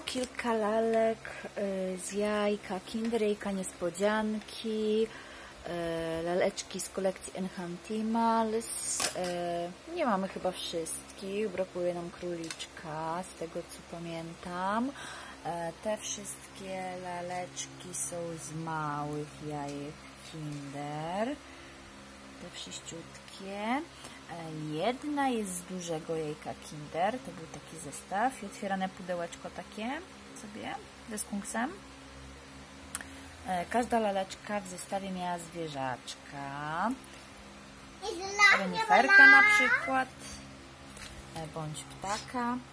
kilka lalek z jajka Kinder, jajka niespodzianki, laleczki z kolekcji Enchantimals. Nie mamy chyba wszystkich, brakuje nam króliczka, z tego co pamiętam. Te wszystkie laleczki są z małych jajek Kinder, te wszyściutkie. Jedna jest z dużego jajka Kinder, to był taki zestaw i otwierane pudełeczko takie sobie ze skunksem. Każda laleczka w zestawie miała zwierzaczka, reniferka na przykład, bądź ptaka.